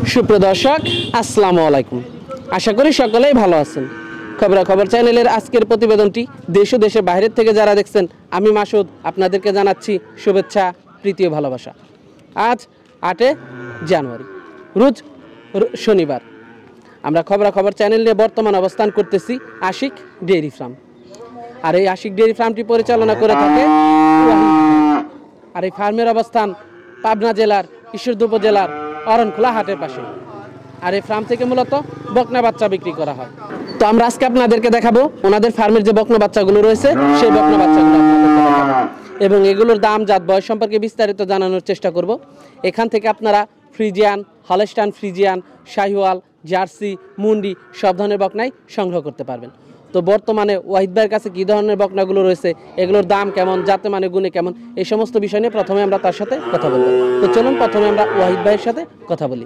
সুপ্রিয় দর্শক আসসালামু আলাইকুম, আশা করি সকলেই ভালো আছেন। খবরাখবর চ্যানেলের আজকের প্রতিবেদনটি দেশ ও দেশের বাইরের থেকে যারা দেখছেন, আমি মাসুদ আপনাদেরকে জানাচ্ছি শুভেচ্ছা, প্রীতি ও ভালোবাসা। আজ 8 জানুয়ারি, রোজ শনিবার। আমরা খবরাখবর চ্যানেল নিয়ে বর্তমান অবস্থান করতেছি আশিক ডেইরি ফার্ম। আর এই আশিক ডেইরি ফার্মটি পরিচালনা করে থাকে ওয়াহিদ ভাই। আর এই ফার্মের অবস্থান পাবনা জেলার ঈশ্বরদী উপজেলার অরণখোলা হাটের পাশে। আর এই ফার্ম থেকে মূলত বকনা বাচ্চা বিক্রি করা হয়। তো আমরা আজকে আপনাদেরকে দেখাবো ওনাদের ফার্মের যে বকনা বাচ্চাগুলো রয়েছে, সেই বকনা বাচ্চাগুলো আপনাদেরকে দেখাবো এবং এগুলোর দাম, জাত, বয়স সম্পর্কে বিস্তারিত জানানোর চেষ্টা করব। এখান থেকে আপনারা Friesian, Holstein Friesian, Sahiwal, Jersey, মুন্ডি সব ধরনের বকনাই সংগ্রহ করতে পারবেন। তো বর্তমানে ওয়াহিদ ভাইয়ের কাছে কী ধরনের বকনাগুলো রয়েছে, এগুলোর দাম কেমন, জাতে মানে গুণে কেমন, এই সমস্ত বিষয় নিয়ে প্রথমে আমরা তার সাথে কথা বলবো। তো চলুন প্রথমে আমরা ওয়াহিদ ভাইয়ের সাথে কথা বলি।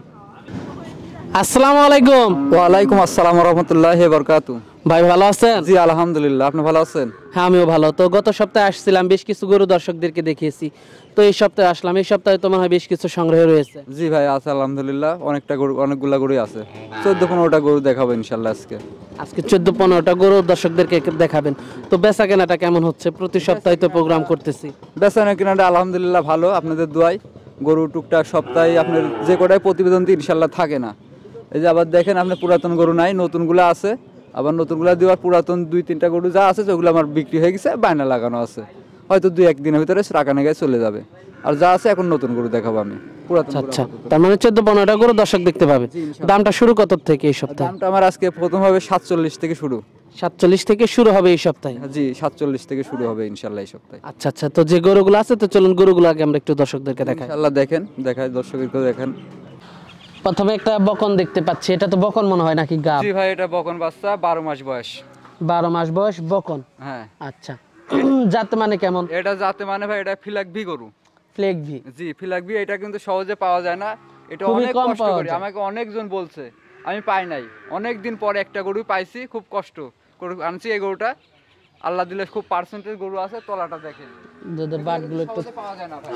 আসসালামু আলাইকুম। ওয়ালাইকুম আসসালাম ওয়া রাহমাতুল্লাহি ওয়া বারাকাতুহু। ভাই ভালো আছেন? জি আলহামদুলিল্লাহ, আপনি ভালো আছেন? হ্যাঁ আমিও ভালো। তো গত সপ্তাহে আসছিলাম, বেশ কিছু গরু দর্শকদেরকে দেখিয়েছি। তো এই সপ্তাহে আসলাম, এই সপ্তাহে তো মনে হয় বেশ কিছু সংগ্রহ রয়েছে। জি ভাই আছে আলহামদুলিল্লাহ, অনেকটা গরু, অনেকগুলা গরুই আছে। 14-15টা গরু দেখাবো ইনশাআল্লাহ আজকে 14-15টা গরু দর্শকদেরকে দেখাবেন। তো বেচা কেনাটা কেমন হচ্ছে? প্রতি সপ্তাহে তো প্রোগ্রাম করতেছি। বেচা কেনাটা আলহামদুলিল্লাহ ভালো, আপনাদের দোয়ায়। গরু টুকটাক সপ্তাহে আপনার যে কটাই প্রতিবেদন দিয়ে ইনশাআল্লাহ থাকে না। এই যে আবার দেখেন, আপনার পুরাতন গরু নাই, নতুনগুলো আছে। আবার নতুনগুলো দেওয়ার পুরাতন 2-3টা গরু যা আছে ওগুলো আমার বিক্রি হয়ে গেছে, বায়না লাগানো আছে। হয়তো 2-1 দিনের ভিতরে রাখানে গায়ে চলে যাবে। আর যা আছে এখন নতুন গরু দেখাবো আমি। আচ্ছা, তার মানে 14-15টা গরু দর্শক দেখতে পাবে। দামটা শুরু কত থেকে এই সপ্তাহে? দামটা আমার আজকে প্রথম হবে 47 থেকে শুরু। 47 থেকে শুরু হবে এই সপ্তাহে? জি 47 থেকে শুরু হবে ইনশাআল্লাহ এই সপ্তাহে। আচ্ছা, তো যে গরুগুলো আছে, তো চলুন গরুগুলো আগে আমরা একটু দর্শকদেরকে দেখাই। ইনশাআল্লাহ দেখাই দর্শকদেরকে দেখেন। প্রথমে একটা বকন দেখতে পাচ্ছি, এটা তো বকন মনে হয় নাকি গাব? জি ভাই, এটা বকন বাচ্চা, 12 মাস বয়স। 12 মাস বয়স বকন? হ্যাঁ। আচ্ছা, জাতে মানে কেমন? এটা জাতে মানে ভাই এটা ফ্ল্যাগ ভি গরু। Fleckvieh? জি ফ্ল্যাগ ভি, এটা কিন্তু সহজে পাওয়া যায় না। এটা অনেক কষ্ট করে, আমাকে অনেকজন বলছে, আমি পাই নাই। অনেক দিন পরে একটা গরু পাইছি, খুব কষ্ট করে আনছি এই গরুটা। আল্লাহ দিলে খুব পার্সেন্টেজ গরু আছে। তলাটা দেখেন, দুধের বাটগুলো একটু পাওয়া যায় না ভাই।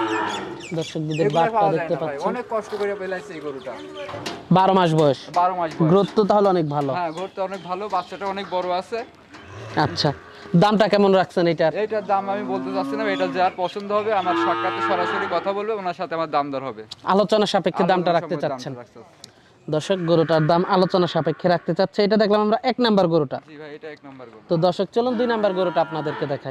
দর্শক দুধের বাটটা দেখতে পাচ্ছেন, অনেক কষ্ট করে পেলাইছে এই গরুটা। 12 মাস বয়স? 12 মাস বয়স। গ্রোথ তো তাহলে অনেক ভালো? হ্যাঁ, গ্রোথ তো অনেক ভালো, বাচ্চাটা অনেক বড় আছে। আচ্ছা, দামটা কেমন রাখছেন এটার? এটার দাম আমি বলতে চাচ্ছি না, এটা যার পছন্দ হবে আমার সাক্ষাতে সরাসরি কথা বলবে, ওনার সাথে আমার দাম দর হবে। আলোচনা সাপেক্ষে দামটা রাখতে চাচ্ছেন? দর্শক গরুটার দাম আলোচনা সাপেক্ষে রাখতে চাচ্ছে। এটা দেখলাম আমরা 1 নাম্বার গরুটা। জি ভাই, এটা 1 নাম্বার গরু। তো দর্শক চলুন 2 নাম্বার গরুটা আপনাদেরকে দেখাই।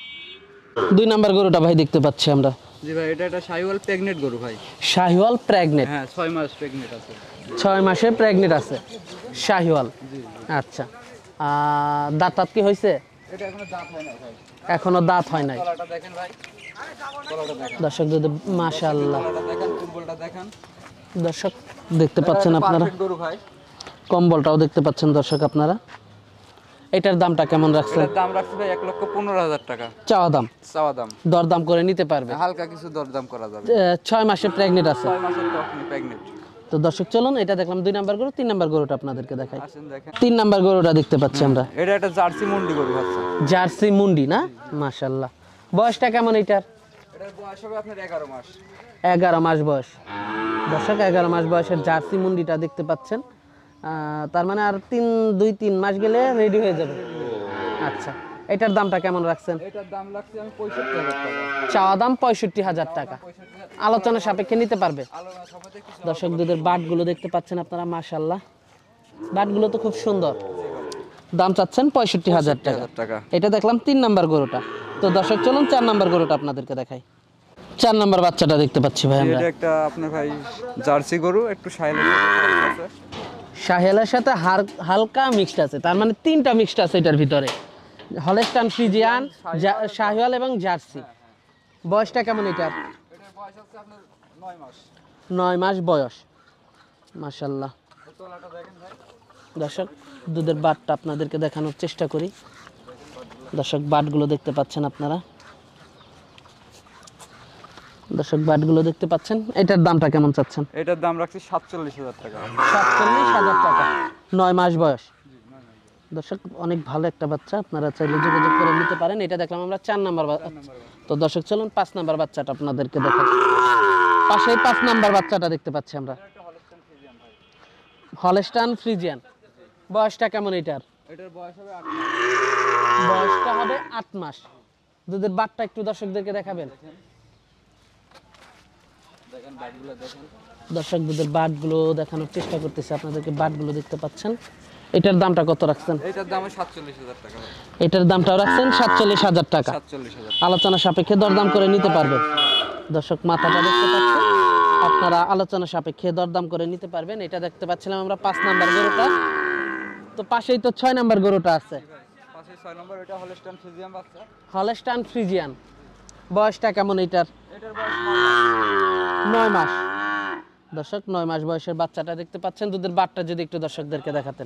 2 নাম্বার গরুটা ভাই দেখতে পাচ্ছি আমরা। জি ভাই, এটা একটা শাহিওয়াল প্রেগনেন্ট গরু ভাই। শাহিওয়াল প্রেগনেন্ট? হ্যাঁ, 6 মাস প্রেগনেন্ট আছে। 6 মাসে প্রেগনেন্ট আছে শাহিওয়াল? জি। আচ্ছা, দাঁত কি হয়েছে? এটা এখনো দাঁত হয় না ভাই। এখনো দাঁত হয় নাই? তলাটা দেখেন ভাই, তলাটা দেখেন দর্শক মাশাআল্লাহ, তলাটা দেখেন, কুম্বলটা দেখেন। দর্শক দেখতে পাচ্ছেন আপনারা, গরু ভাই। কম্বলটাও দেখতে পাচ্ছেন দর্শক আপনারা। এটার দামটা কেমন রাখছেন? এটার দাম রাখছি ভাই 1,15,000 টাকা। চাওয়া দাম? চাওয়া দাম। দরদাম করে নিতে পারবে? হালকা কিছু দরদাম করা যাবে। 6 মাসে প্রেগনেন্ট আছে? 6 মাসের তখনই প্রেগনেন্ট। তো দর্শক চলুন, এটা দেখলাম 2 নাম্বার গরু। 3 নাম্বার গরুটা আপনাদেরকে দেখাই। আসেন দেখেন। 3 নাম্বার গরুটা দেখতে পাচ্ছি আমরা। এটা একটা জার্সি মুন্ডি গরু আছে। জার্সি মুন্ডি না? মাশাআল্লাহ। বয়সটা কেমন এটার? এটার বয়স হবে আপনার 11 মাস। 11 মাস বয়স। দর্শক 11 মাস বয়সের জার্সি মুন্ডিটা দেখতে পাচ্ছেন। তার মানে আর 2-3 মাস গেলে রেডি হয়ে যাবে। আচ্ছা, এটার দামটা কেমন রাখছেন? এটার দাম রাখছি আমি 65,000 টাকা। চাওয়া দাম 65,000 টাকা। আলোচনা সাপেক্ষে নিতে পারবে? দর্শক দুধের বাটগুলো দেখতে পাচ্ছেন আপনারা, মাশাআল্লাহ, বাটগুলো তো খুব সুন্দর। দাম চাচ্ছেন 65,000 টাকা। এটা দেখলাম 3 নাম্বার গরুটা। তো দর্শক চলুন 4 নাম্বার গরুটা আপনাদেরকে দেখাই। 4 নাম্বার বাচ্চাটা দেখতে পাচ্ছি ভাই আমরা। এটা একটা আপনার ভাই জার্সি গরু, একটু শাহিওয়ালের সাথে হালকা মিক্সড আছে, তার মানে 3টা মিক্সড আছে এটার ভিতরে। হলস্টাইন ফ্রিজিয়ান, শাহিওয়াল এবং জার্সি। বয়সটা কেমন এটার? এটার বয়স আছে আপনার 9 মাস। 9 মাস বয়স, মাশাআল্লাহ। তলাটা দেখেন ভাই। দর্শক দুধের বাটটা আপনাদেরকে দেখানোর চেষ্টা করি। দর্শক বাটগুলো দেখতে পাচ্ছেন আপনারা, দর্শক বাটগুলো দেখতে পাচ্ছেন। এটার দামটা কেমন চাচ্ছেন? এটার দাম রাখছি 47,000 টাকা। 47,000 টাকা। 9 মাস বয়স। দর্শক অনেক ভালো একটা বাচ্চা, আপনারা চাইলে যোগাযোগ করে নিতে পারেন। এটা দেখলাম আমরা 4 নাম্বার। তো দর্শক চলুন 5 নাম্বার বাচ্চাটা আপনাদেরকে দেখাই। পাশেই 5 নাম্বার বাচ্চাটা দেখতে পাচ্ছি আমরা। হলস্টাইন ফ্রিজিয়ান, বয়সটা কেমন এটার? এটার বয়স হবে 8 বয়সটা হবে 8 মাস। দুধের বাটটা একটু দর্শকদেরকে দেখাবেন। দেখেন বাটগুলো দেখেন। দর্শক দুধের বাটগুলো দেখানোর চেষ্টা করতেছে আপনাদেরকে, বাটগুলো দেখতে পাচ্ছেন। এটার দামটা কত রাখছেন? এটার দাম 47,000 টাকা। এটার দামটাও রাখছেন 47,000 টাকা। 47,000 আলোচনা সাপেক্ষে দরদাম করে নিতে পারবেন। দর্শক মাথাটা দেখতে পাচ্ছেন, আপনারা আলোচনা সাপেক্ষে দরদাম করে নিতে পারবেন। এটা দেখতে পাচ্ছিলাম আমরা 5 নাম্বার গরুটা, তো পাশেই তো 6 নাম্বার গরুটা আছে। পাশে 6 নম্বর, এটা হলস্টাইন ফ্রিজিয়ান বাচ্চা। হলস্টাইন ফ্রিজিয়ান, বয়সটা কেমন এটার? এটার বয়স 9 মাস। দর্শক 9 মাস বয়সের বাচ্চাটা দেখতে পাচ্ছেন। দুধের বাটটা যদি একটু দর্শকদেরকে দেখাতেন।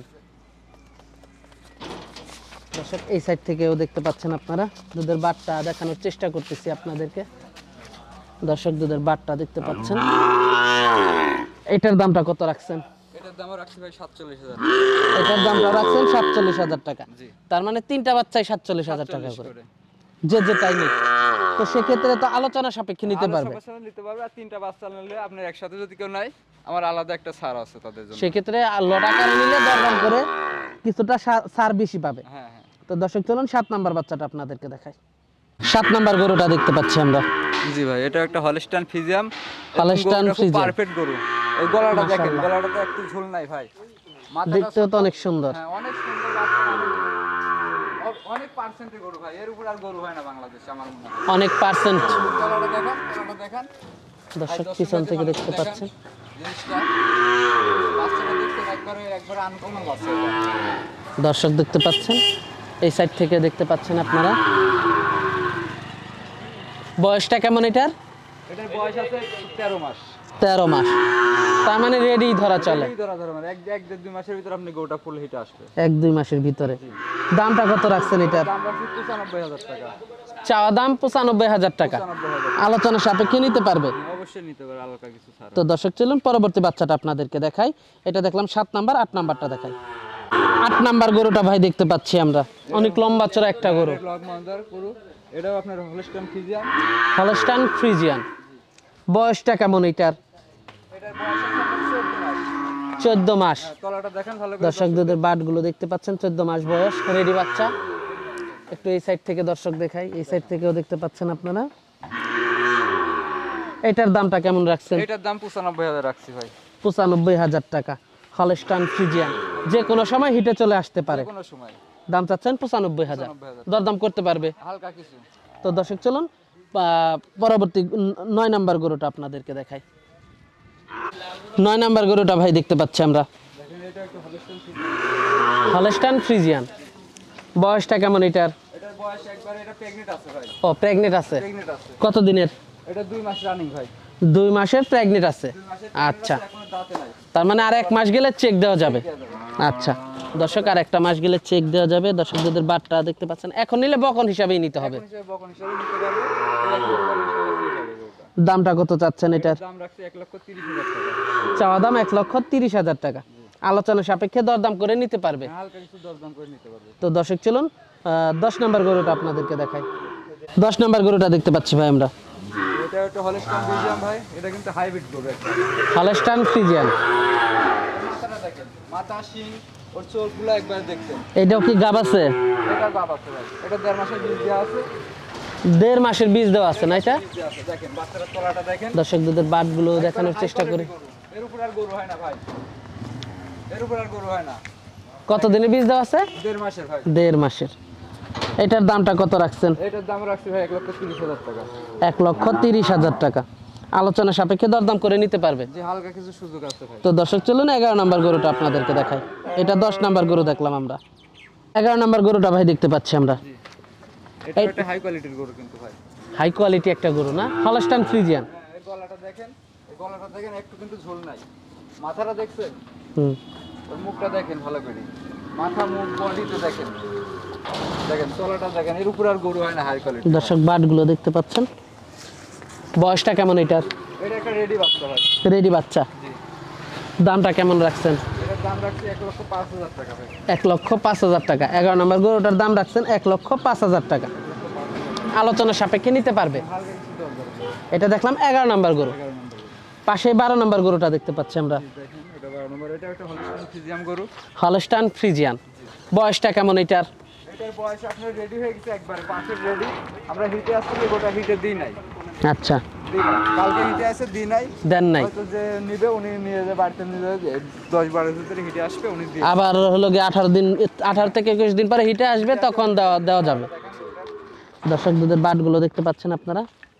দর্শক এই সাইড থেকেও দেখতে পাচ্ছেন আপনারা, দুধের বাটটা দেখানোর চেষ্টা করতেছি আপনাদেরকে। দর্শক দুধের বাটটা দেখতে পাচ্ছেন। এটার দামটা কত রাখছেন? এটার দাম রাখছি ভাই 47,000। এটার দামটা রাখছেন 47,000 টাকা। জি। তার মানে তিনটা বাচ্চাই 47,000 টাকা করে, যে যেটাই নিক। তো সেক্ষেত্রে তো আলোচনা সাপেক্ষে নিতে পারবে। নিতে পারবে, আর তিনটা বাচ্চা নিলে আপনার একসাথে যদি কেউ নাই, আমার আলাদা একটা ছাড় আছে তাদের জন্য। সেক্ষেত্রে লট আকারে নিলে দরদাম করে কিছুটা ছাড় বেশি পাবে। হ্যাঁ হ্যাঁ। তো দর্শক চলুন 7 নাম্বার বাচ্চাটা আপনাদেরকে দেখাই। 7 নাম্বার গরুটা দেখতে পাচ্ছি আমরা। জি ভাই, এটা একটা Holstein Friesian. Holstein Friesian, perfect গরু। ওই গলাটা দেখেন, গলাটাতে একটু ঝুল নাই ভাই। দেখতেও তো অনেক সুন্দর। হ্যাঁ, অনেক সুন্দর বাচ্চা, অনেক পার্সেন্টের গরু ভাই। এর উপর আর গরু হয় না বাংলাদেশে আমার মনে হয়। অনেক পার্সেন্ট। গলাটা দেখেন, গলাটা দেখেন। দর্শক পিছন থেকে দেখতে পাচ্ছেন জিনিসটা, বাচ্চাটা দেখতে একবারে আনকমন বাচ্চা। দর্শক দেখতে পাচ্ছেন, এই সাইড থেকে দেখতে পাচ্ছেন আপনারা। বয়সটা কেমন এটার? এটার বয়স আছে 13 মাস। 13 মাস, তার মানে রেডি ধরা চলে। মানে এক দেড় 2 মাসের ভিতরে আপনি গরুটা ফুল হিটে আসবে। 1-2 মাসের ভিতরে। দামটা কত রাখছেন এটার? দাম রাখছি 95,000 টাকা। চাওয়া দাম 95,000 টাকা। 95,000। আলোচনা সাপেক্ষে নিতে পারবে। অবশ্যই নিতে পারে, হালকা কিছু ছাড়। তো দর্শক চলুন পরবর্তী বাচ্চাটা আপনাদেরকে দেখাই। এটা দেখলাম 7 নাম্বার, 8 নাম্বারটা দেখাই। 8 নাম্বার গরুটা ভাই দেখতে পাচ্ছি আমরা, অনেক লম্বা চড়া একটা গরু। এটাও আপনার হলস্টাইন ফ্রিজিয়ান। হলস্টাইন ফ্রিজিয়ান, বয়সটা কেমন এটার? এটার বয়স আছে 14 মাস। তলাটা দেখেন ভালো করে। দর্শক দুধের বাটগুলো দেখতে পাচ্ছেন, 14 মাস বয়স, রেডি বাচ্চা। একটু এই সাইড থেকে দর্শক দেখাই, এই সাইড থেকেও দেখতে পাচ্ছেন আপনারা। এটার দামটা কেমন রাখছেন? এটার দাম 95,000 রাখছি ভাই। 95,000 টাকা। হলস্টাইন ফ্রিজিয়ান, যে কোনো সময় হিটে চলে আসতে পারে। কোনো সময়। দাম চাচ্ছেন 95,000, দরদাম করতে পারবে হালকা কিছু। তো দর্শক চলুন পরবর্তী 9 নাম্বার গরুটা আপনাদেরকে দেখাই। 9 নাম্বার গরুটা ভাই দেখতে পাচ্ছি আমরা, দেখেন এটা একটা হলস্টাইন ফ্রিজিয়ান। হলস্টাইন ফ্রিজিয়ান, বয়সটা কেমন এটার? এটার বয়স একবারে, এটা প্রেগন্যান্ট আছে ভাই। ও প্রেগনেন্ট আছে। প্রেগন্যান্ট আছে। কত দিনের? এটা 2 মাস রানিং ভাই। 2 মাসের প্রেগনেন্ট আছে। আচ্ছা, এখনো দাঁতে নাই। তার মানে আর 1 মাস গেলে চেক দেওয়া যাবে। আচ্ছা দর্শক, আর 1টা মাস গেলে চেক দেওয়া যাবে। দর্শক দুধের বাটটা দেখতে পাচ্ছেন, এখন নিলে বকন হিসাবেই নিতে হবে। বকন হিসেবে নিতে পারবে। এটা বকন হিসেবে দিয়ে যাবে গরুটা। দামটা কত চাচ্ছেন এটার? দাম রাখছি 1,30,000 টাকা। চাওয়া দাম 1,30,000 টাকা। আলোচনা সাপেক্ষে দরদাম করে নিতে পারবে। হালকা কিছু দরদাম করে নিতে পারবে। তো দর্শক চলুন 10 নাম্বার গরুটা আপনাদেরকে দেখাই। 10 নাম্বার গরুটা দেখতে পাচ্ছি ভাই আমরা, এটা একটা হলস্টাইন ফ্রিজিয়ান ভাই। এটা কিন্তু হাইব্রিড গরু একটা। Holstein Friesian. মাথাটা দেখেন, মাথা, শিং, ওর চোখগুলো একবার দেখছেন। এটাও কি গাব আছে? এটা গাব আছে ভাই। এটা 1.5 মাসের বীজ দেওয়া আছে। 1.5 মাসের বীজ দেওয়া আছে না এটা? বীজ দেওয়া আছে, দেখেন বাচ্চাটার তলাটা দেখেন। দর্শক দুধের বাটগুলো দেখানোর চেষ্টা করি। এর উপর আর গরু হয় না ভাই। এর উপর আর গরু হয় না। কত দিনের বীজ দেওয়া আছে? 1.5 মাসের ভাই। 1.5 মাসের। এটার দামটা কত রাখছেন? এটার দাম রাখছি ভাই 1,30,000 টাকা। 1,30,000 টাকা। আলোচনা সাপেক্ষে দরদাম করে নিতে পারবে। যে হালকা কিছু সুযোগ আছে ভাই। তো দর্শক চলুন 11 নাম্বার গরুটা আপনাদেরকে দেখাই। এটা 10 নাম্বার গরু দেখলাম আমরা, 11 নাম্বার গরুটা ভাই দেখতে পাচ্ছি আমরা। এটা একটা হাই কোয়ালিটির গরু কিন্তু ভাই। হাই কোয়ালিটি একটা গরু না? Holstein Friesian. এই গলাটা দেখেন, এই গলাটা দেখেন, একটু কিন্তু ঝোল নাই। মাথাটা দেখছেন? হুম। ওর মুখটা দেখেন ভালো করে। মাথা, মুখ, বডিতে দেখেন। দেখেন তলাটা দেখেন, এর উপর আর গরু হয় না হাই কোয়ালিটি। দর্শক বাটগুলো দেখতে পাচ্ছেন। বয়সটা কেমন এটার? এটা একটা রেডি বাচ্চা ভাই। রেডি বাচ্চা। জি। দামটা কেমন রাখছেন? এটার দাম রাখছি 1,05,000 টাকা ভাই। 1,05,000 টাকা। 11 নম্বর গরুটার দাম রাখছেন 1,05,000 টাকা। আলোচনা সাপেক্ষে নিতে পারবে। হালকা কিছু দরকার। এটা দেখলাম 11 নম্বর গরু। 11 নম্বর। পাশে 12 নম্বর গরুটা দেখতে পাচ্ছি আমরা। দেখেন এটা 12 12 নম্বর, এটা একটা হলস্টাইন ফ্রিজিয়ান গরু। হলস্টাইন ফ্রিজিয়ান, বয়সটা কেমন এটার? এটার বয়স আপনার রেডি হয়ে গেছে, একবারে পাশের রেডি। আমরা হিটে আসলে গোটা হিটে দিই নাই। আচ্ছা, কালকে হিটে আছে দিই নাই, দেন নাই। হয়তো যে নিবে উনি নিয়ে যাবে বাড়িতে, নিয়ে যাবে 10-12 ভিতরে হিটে আসবে উনি দিয়ে। আবার হলো গিয়ে 18 থেকে 21 দিন পরে হিটে আসবে, তখন দেওয়া যাবে। দর্শক দুধের বাটগুলো দেখতে পাচ্ছেন আপনারা।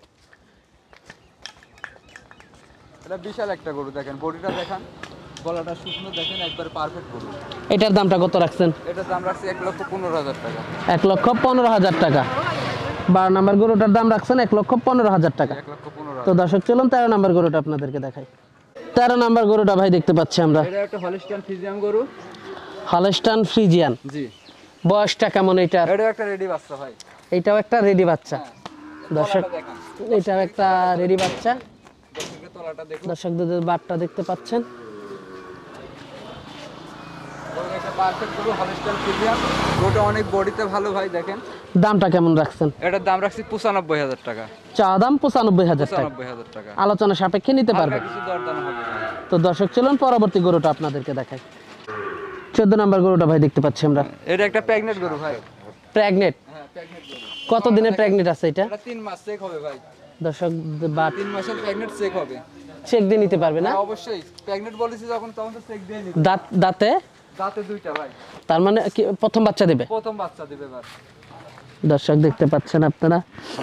এটা বিশাল একটা গরু, দেখেন বডিটা দেখেন, গলাটা শুকনো দেখেন, একবার পারফেক্ট গরু। এটার দামটা কত রাখছেন? এটার দাম রাখছি 1,15,000 টাকা। 1,15,000 টাকা। 12 নম্বর গরুটার দাম রাখছেন 1,15,000 টাকা। 1,15,000। তো দর্শক চলুন 13 নম্বর গরুটা আপনাদেরকে দেখাই। 13 নম্বর গরুটা ভাই দেখতে পাচ্ছি আমরা। এটা একটা হলস্টাইন ফ্রিজিয়ান গরু। হলস্টাইন ফ্রিজিয়ান, জি। বয়সটা কেমন এটার? এটা একটা রেডি বাচ্চা ভাই। এটাও একটা রেডি বাচ্চা। দর্শক তলাটা দেখেন, এটাও একটা রেডি বাচ্চা। দর্শকের তলাটা দেখুন। দর্শক দুধের বাটটা দেখতে পাচ্ছেন। একটা পারফেক্ট গরু, হলস্টাইন ফ্রিজিয়ান। গরুটা অনেক বডিতে ভালো ভাই, দেখেন। দামটা কেমন রাখছেন? এটার দাম রাখছি 95,000 টাকা। চা দাম 95,000 টাকা। 95,000 টাকা। আলোচনা সাপেক্ষে নিতে পারবে। কিছু দরদাম হবে। তো দর্শক চলুন পরবর্তী গরুটা আপনাদেরকে দেখাই। 14 নম্বর গরুটা ভাই দেখতে পাচ্ছি আমরা। এটা একটা প্রেগনেন্ট গরু ভাই। প্রেগনেট? হ্যাঁ, প্রেগনেন্ট গরু। কত দিনের প্রেগনেট আছে এটা? এটা 3 মাস চেক হবে ভাই। দর্শক বাট 3 মাসের প্রেগনেন্ট চেক হবে। চেক দিয়ে নিতে পারবে না? হ্যাঁ, অবশ্যই। প্রেগনেন্ট বলেছি যখন, তখন তো চেক দিয়ে নিতে। দাঁতে? দাঁতে দুইটা ভাই। তার মানে কি প্রথম বাচ্চা দেবে? প্রথম বাচ্চা দিবে এবার। দর্শক দেখতে পাচ্ছেন আপনারা,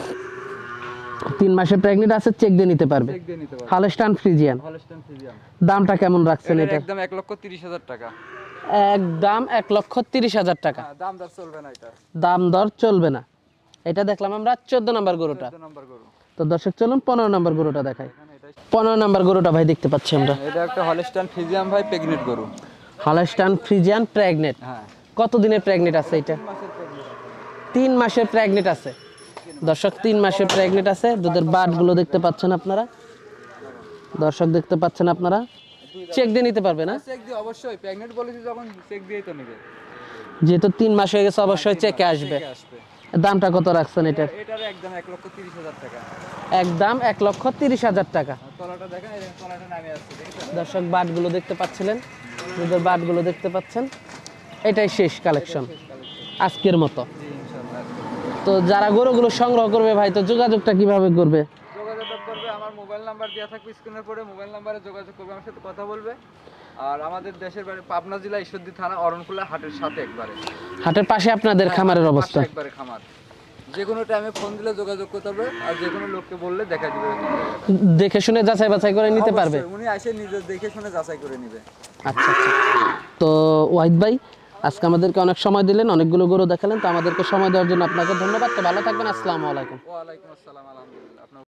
3 মাসের প্রেগনেন্ট আছে, চেক দিয়ে নিতে পারবে। চেক দিয়ে নিতে পারবে। Holstein Friesian. Holstein Friesian. দামটা কেমন রাখছেন এটা এটা? একদম 1,30,000 টাকা। একদম 1,30,000 টাকা। হ্যাঁ, দাম দর চলবে না এটা। দাম দর চলবে না। এটা দেখলাম আমরা 14 নম্বর গরুটা। 14 নম্বর গরু। তো দর্শক চলুন 15 নম্বর গরুটা দেখাই। এখানে এটাই। 15 নম্বর গরুটা ভাই দেখতে পাচ্ছি আমরা। এটা একটা হলস্টাইন ফ্রিজিয়ান ভাই, প্রেগনেন্ট গরু। Holstein Friesian pregnant. হ্যাঁ। কত দিনের প্রেগনেট আছে এটা? 3 মাসের প্রেগনেট আছে। দর্শক 3 মাসের প্রেগনেট আছে। দুধের বাটগুলো দেখতে পাচ্ছেন আপনারা। দর্শক দেখতে পাচ্ছেন আপনারা। চেক দিয়ে নিতে পারবে না? চেক দিয়ে অবশ্যই, প্রেগনেন্ট বলেছি যখন, চেক দিয়েই তো নেবে। যেহেতু 3 মাস হয়ে গেছে, অবশ্যই চেকে আসবে। চেকে আসবে। দামটা কত রাখছেন এটার? এটার একদম 1,30,000 টাকা। একদম 1,30,000 টাকা। তলাটা দেখেন, এই তলাটা নামে আসছে, দেখেছেন? দর্শক বাটগুলো দেখতে পাচ্ছিলেন, দুধের বাটগুলো দেখতে পাচ্ছেন। এটাই শেষ কালেকশন আজকের মতো। জি, ইনশাআল্লাহ। তো যারা গরুগুলো সংগ্রহ করবে ভাই, তো যোগাযোগটা কিভাবে করবে? যোগাযোগ করবে, আমার মোবাইল নাম্বার দেওয়া থাকবে স্ক্রিনের পরে, মোবাইল নাম্বারে যোগাযোগ করবে, আমার সাথে কথা বলবে। আর আমাদের দেশের বাড়ি পাবনা জেলা ঈশ্বরদী থানা অরণখোলা হাটের সাথে, একবারে হাটের পাশে আপনাদের খামারের অবস্থা। পাশে একবারে খামার। যে কোনো টাইমে ফোন দিলে যোগাযোগ করতে হবে, আর যে কোনো লোককে বললে দেখা দিবে। দেখে শুনে যাচাই বাছাই করে নিতে পারবে। অবশ্যই, উনি এসে নিজে দেখে শুনে যাচাই করে নেবে। আচ্ছা আচ্ছা। তো ওয়াহিদ ভাই, আজকে আমাদেরকে অনেক সময় দিলেন, অনেকগুলো গরু দেখালেন। তো আমাদেরকে সময় দেওয়ার জন্য আপনাকে ধন্যবাদ। তো ভালো থাকবেন। আসসালামু আলাইকুম। ওয়ালাইকুম আসসালাম। আলহামদুলিল্লাহ।